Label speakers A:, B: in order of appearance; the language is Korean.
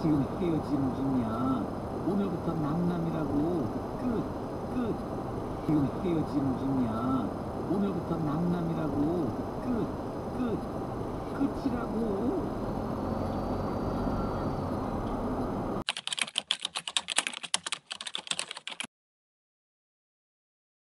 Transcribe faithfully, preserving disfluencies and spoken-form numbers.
A: 지금 헤어지는 중이야. 오늘부터 낭남이라고. 끝, 끝. 지금 헤어지는 중이야. 오늘부터 낭남이라고. 끝, 끝. 끝이라고.